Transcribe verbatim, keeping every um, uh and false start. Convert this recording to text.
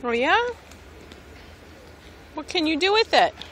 Oh yeah? What can you do with it?